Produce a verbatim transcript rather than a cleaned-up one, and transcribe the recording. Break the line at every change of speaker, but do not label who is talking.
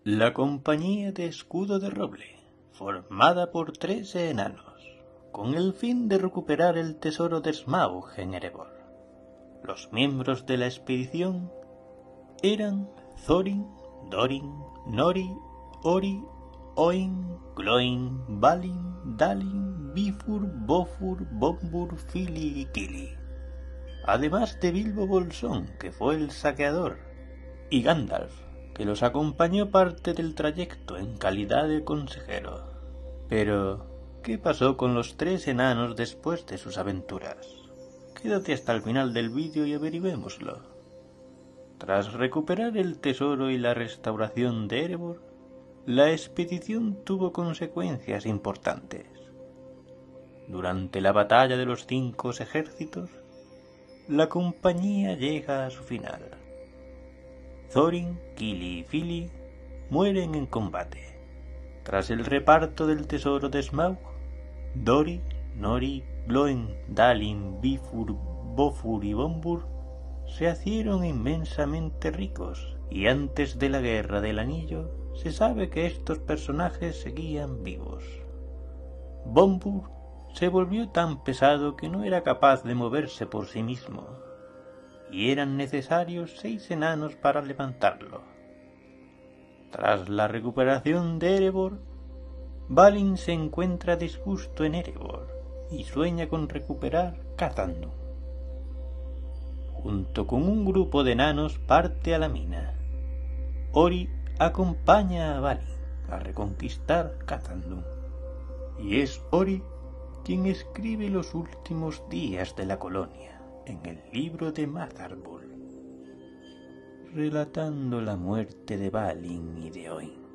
La Compañía de Escudo de Roble, formada por tres enanos, con el fin de recuperar el tesoro de Smaug en Erebor. Los miembros de la expedición eran Thorin, Dorin, Nori, Ori, Oin, Gloin, Balin, Dalin, Bifur, Bofur, Bombur, Fili y Kili. Además de Bilbo Bolsón, que fue el saqueador, y Gandalf, que los acompañó parte del trayecto en calidad de consejero. Pero, ¿qué pasó con los tres enanos después de sus aventuras? Quédate hasta el final del vídeo y averigüémoslo. Tras recuperar el tesoro y la restauración de Erebor, la expedición tuvo consecuencias importantes. Durante la batalla de los cinco ejércitos, la compañía llega a su final. Thorin, Kili y Fili mueren en combate. Tras el reparto del tesoro de Smaug, Dori, Nori, Gloin, Dalin, Bifur, Bofur y Bombur se hicieron inmensamente ricos, y antes de la Guerra del Anillo se sabe que estos personajes seguían vivos. Bombur se volvió tan pesado que no era capaz de moverse por sí mismo, y eran necesarios seis enanos para levantarlo. Tras la recuperación de Erebor, Balin se encuentra a disgusto en Erebor y sueña con recuperar Cazandum. Junto con un grupo de enanos parte a la mina. Ori acompaña a Balin a reconquistar Cazandum, y es Ori quien escribe los últimos días de la colonia en el libro de Mazarbul, relatando la muerte de Balin y de Oin.